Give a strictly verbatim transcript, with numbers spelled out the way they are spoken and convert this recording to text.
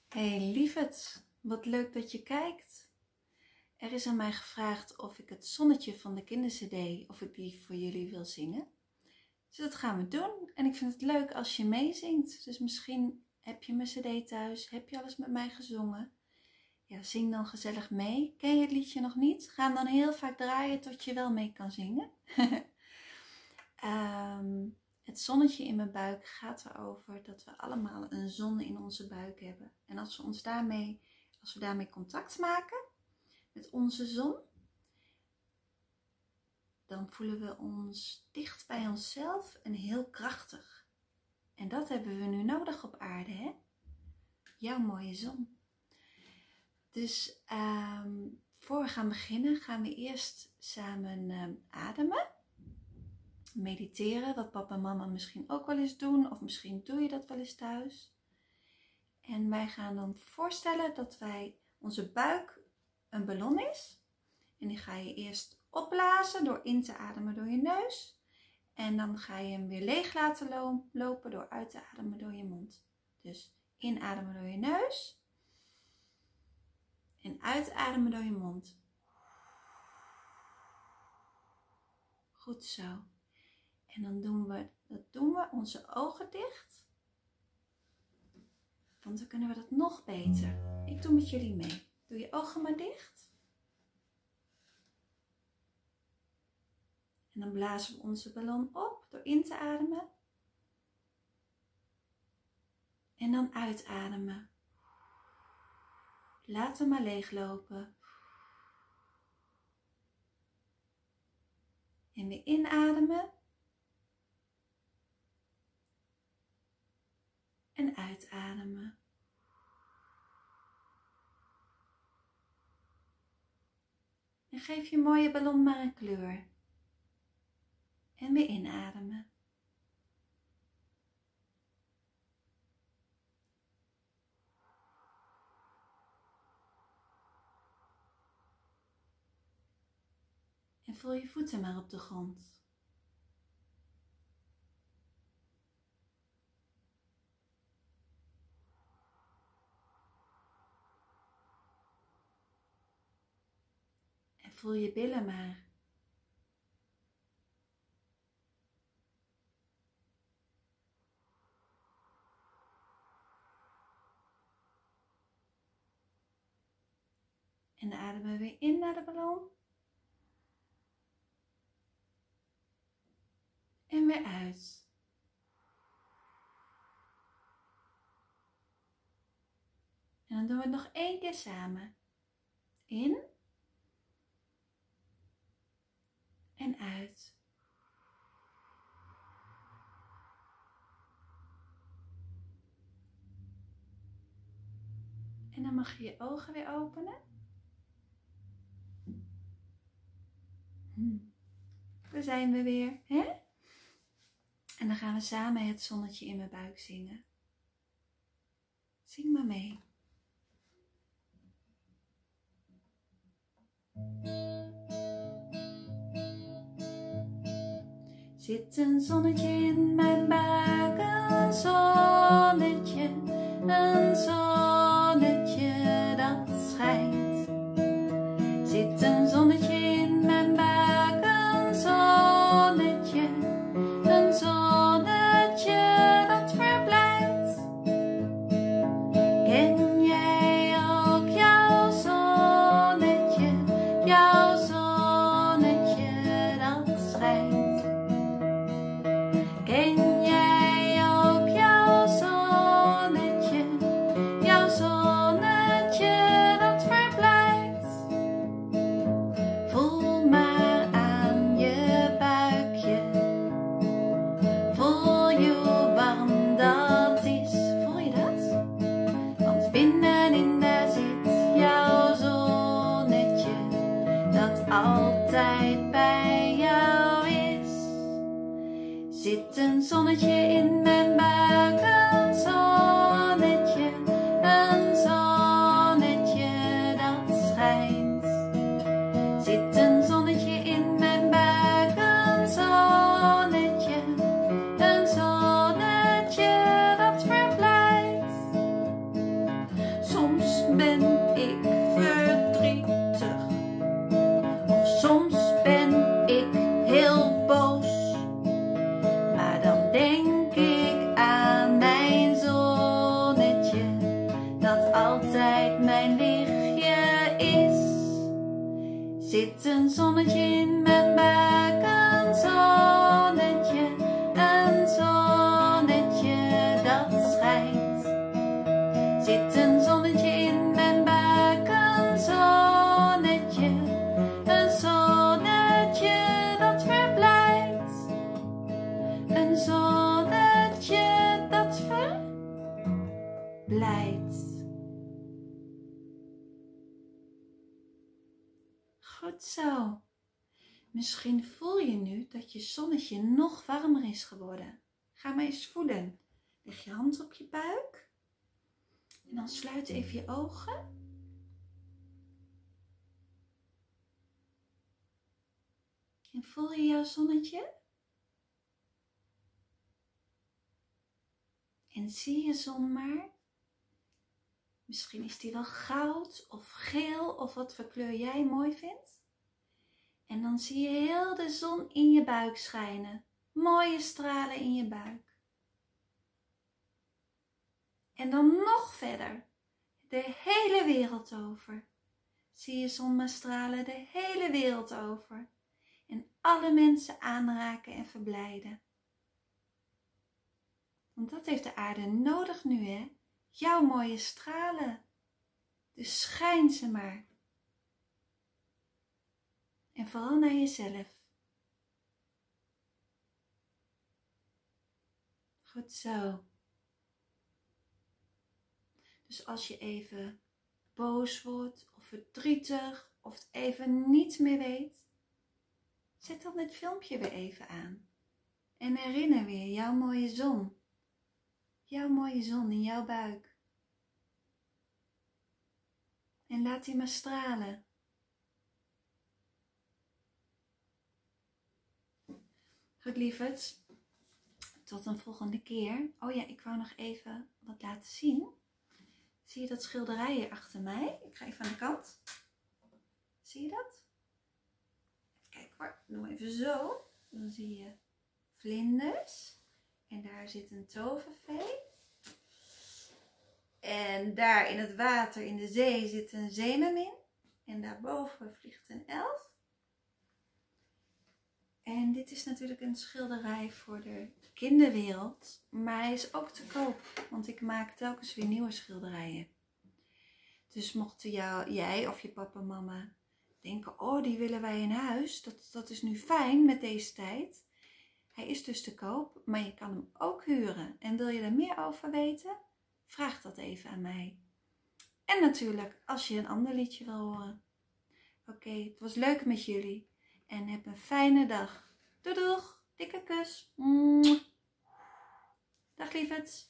Hey lieverd, wat leuk dat je kijkt. Er is aan mij gevraagd of ik het zonnetje van de kindercd, of ik die voor jullie wil zingen. Dus dat gaan we doen. En ik vind het leuk als je meezingt. Dus misschien heb je mijn cd thuis, heb je alles met mij gezongen. Ja, zing dan gezellig mee. Ken je het liedje nog niet? Ga hem dan heel vaak draaien tot je wel mee kan zingen. um, Het zonnetje in mijn buik gaat erover dat we allemaal een zon in onze buik hebben. En als we ons daarmee, als we daarmee contact maken met onze zon, dan voelen we ons dicht bij onszelf en heel krachtig. En dat hebben we nu nodig op aarde, hè? Jouw mooie zon. Dus um, voor we gaan beginnen, gaan we eerst samen um, ademen. Mediteren, wat papa en mama misschien ook wel eens doen, of misschien doe je dat wel eens thuis. En wij gaan dan voorstellen dat wij, onze buik een ballon is. En die ga je eerst opblazen door in te ademen door je neus. En dan ga je hem weer leeg laten lopen door uit te ademen door je mond. Dus inademen door je neus. En uitademen door je mond. Goed zo. En dan doen we, dat doen we onze ogen dicht. Want dan kunnen we dat nog beter. Ik doe met jullie mee. Doe je ogen maar dicht. En dan blazen we onze ballon op door in te ademen. En dan uitademen. Laat hem maar leeglopen. En weer inademen. En uitademen. En geef je mooie ballon maar een kleur. En weer inademen. En voel je voeten maar op de grond. En voel je billen maar. En ademen we weer in naar de ballon. En weer uit. En dan doen we het nog één keer samen. In. En uit. En dan mag je je ogen weer openen. Daar zijn we weer, hè? En dan gaan we samen het zonnetje in mijn buik zingen. Zing maar mee. Zit een zonnetje in mijn buik, een zonnetje, een zonnetje dat schijnt. Zit een zonnetje in mijn buik, een zonnetje, een zonnetje dat verblijdt. Ken jij ook jouw zonnetje, jouw zonnetje dat schijnt? Ken jij ook jouw zonnetje? verblijdt. Goed zo. Misschien voel je nu dat je zonnetje nog warmer is geworden. Ga maar eens voelen. Leg je hand op je buik. En dan sluit even je ogen. En voel je jouw zonnetje? En zie je zon maar. Misschien is die wel goud of geel of wat voor kleur jij mooi vindt. En dan zie je heel de zon in je buik schijnen. Mooie stralen in je buik. En dan nog verder. De hele wereld over. Zie je zon maar stralen de hele wereld over. En alle mensen aanraken en verblijden. Want dat heeft de aarde nodig nu, hè? Jouw mooie stralen. Dus schijn ze maar. En vooral naar jezelf. Goed zo. Dus als je even boos wordt of verdrietig of het even niet meer weet, zet dan dit filmpje weer even aan. En herinner weer jouw mooie zon. Jouw mooie zon in jouw buik. En laat die maar stralen. Goed lieverds, tot een volgende keer. Oh ja, ik wou nog even wat laten zien. Zie je dat schilderij hier achter mij? Ik ga even aan de kant. Zie je dat? Even kijken hoor, doe even zo. Dan zie je vlinders. En daar zit een tovervee. En daar in het water, in de zee, zit een zeemermin. En daarboven vliegt een elf. En dit is natuurlijk een schilderij voor de kinderwereld. Maar hij is ook te koop. Want ik maak telkens weer nieuwe schilderijen. Dus mocht jou, jij of je papa en mama denken, oh die willen wij in huis. Dat, dat is nu fijn met deze tijd. Hij is dus te koop, maar je kan hem ook huren. En wil je er meer over weten? Vraag dat even aan mij. En natuurlijk, als je een ander liedje wil horen. Oké, okay, het was leuk met jullie. En heb een fijne dag. Doei doeg, dikke kus. Dag lieverds.